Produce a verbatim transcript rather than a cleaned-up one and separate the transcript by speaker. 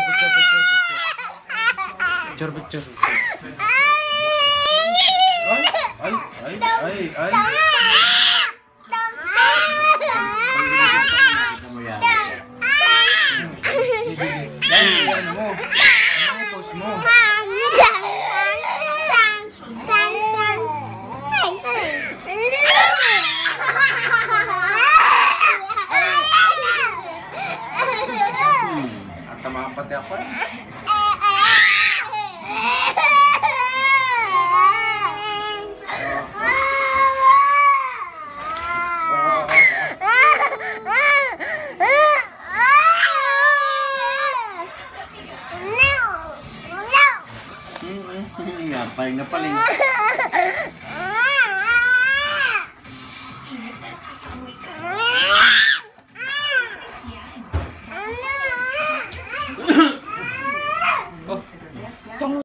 Speaker 1: picture, picture, picture. Picture, picture. Ay, ay, ay, ay, ay. Ano mo? Ano yung post mo? At tama pati ako eh. Ngapay na paling. Oh.